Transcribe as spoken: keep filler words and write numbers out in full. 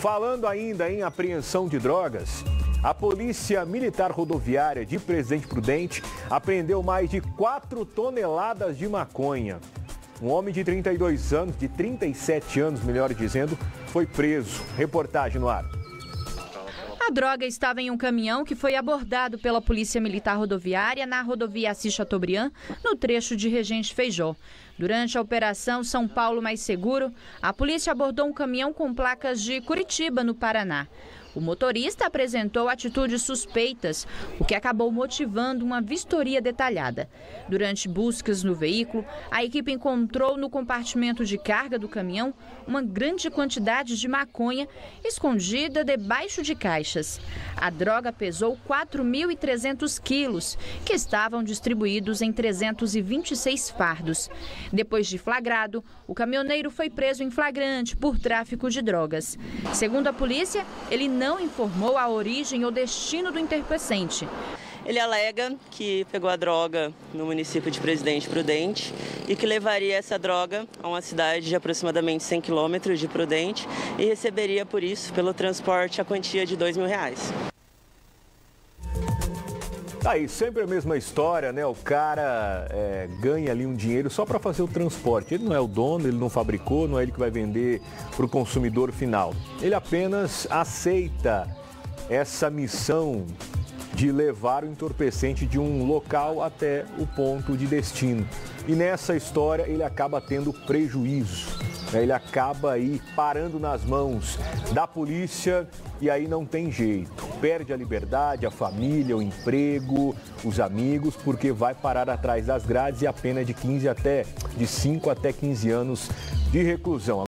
falando ainda em apreensão de drogas, a Polícia Militar Rodoviária de Presidente Prudente apreendeu mais de quatro toneladas de maconha. Um homem de trinta e dois anos, de trinta e sete anos, melhor dizendo, foi preso. Reportagem no ar. A droga estava em um caminhão que foi abordado pela Polícia Militar Rodoviária na rodovia Assis Chateaubriand, no trecho de Regente Feijó. Durante a Operação São Paulo Mais Seguro, a polícia abordou um caminhão com placas de Curitiba, no Paraná. O motorista apresentou atitudes suspeitas, o que acabou motivando uma vistoria detalhada. Durante buscas no veículo, a equipe encontrou no compartimento de carga do caminhão uma grande quantidade de maconha escondida debaixo de caixas. A droga pesou quatro mil e trezentos quilos, que estavam distribuídos em trezentos e vinte e seis fardos. Depois de flagrado, o caminhoneiro foi preso em flagrante por tráfico de drogas. Segundo a polícia, ele não não informou a origem ou destino do entorpecente. Ele alega que pegou a droga no município de Presidente Prudente e que levaria essa droga a uma cidade de aproximadamente cem quilômetros de Prudente e receberia por isso, pelo transporte, a quantia de dois mil reais. Tá aí, sempre a mesma história, né? O cara é, ganha ali um dinheiro só para fazer o transporte. Ele não é o dono, ele não fabricou, não é ele que vai vender para o consumidor final. Ele apenas aceita essa missão de levar o entorpecente de um local até o ponto de destino. E nessa história ele acaba tendo prejuízo. Né? Ele acaba aí parando nas mãos da polícia e aí não tem jeito. Perde a liberdade, a família, o emprego, os amigos, porque vai parar atrás das grades e a pena é de quinze até, de cinco até quinze anos de reclusão.